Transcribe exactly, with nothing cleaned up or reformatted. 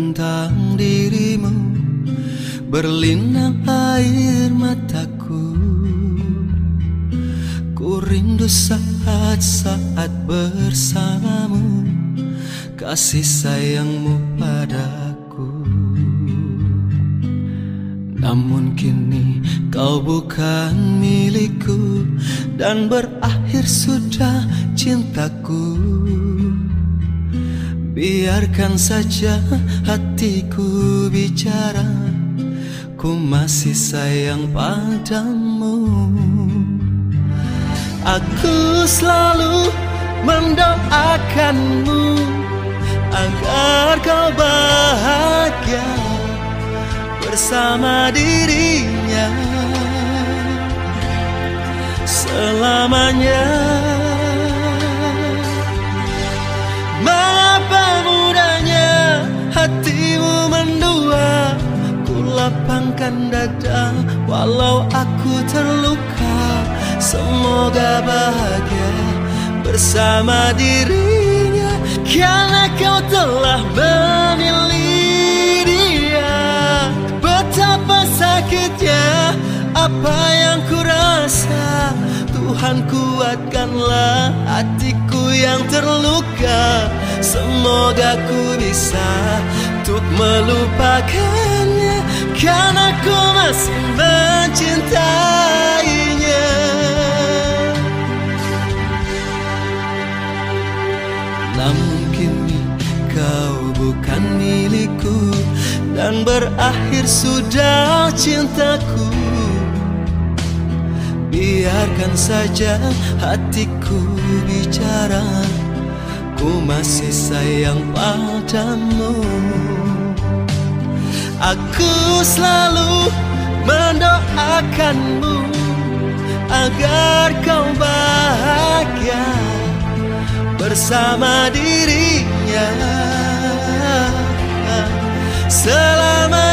tentang dirimu, berlinang air mataku. Ku rindu saat-saat bersamamu, kasih sayangmu padaku. Namun kini kau bukan milikku, dan berakhir sudah cintaku. Biarkan saja hatiku bicara, ku masih sayang padamu. Aku selalu mendoakanmu agar kau bahagia bersama dirinya selamanya. Mengapa mudahnya hatimu mendua, ku lapangkan dada walau aku terluka. Semoga bahagia bersama dirinya, karena kau telah memilih dia. Betapa sakitnya apa yang ku rasa, Tuhan kuatkanlah hatiku yang terluka. Semoga ku bisa untuk melupakannya, karena ku masih mencintainya. Namun kini kau bukan milikku, dan berakhir sudah cintaku. Biarkan saja hatiku bicara, ku masih sayang padamu. Aku selalu mendoakanmu agar kau bahagia bersama dirinya selama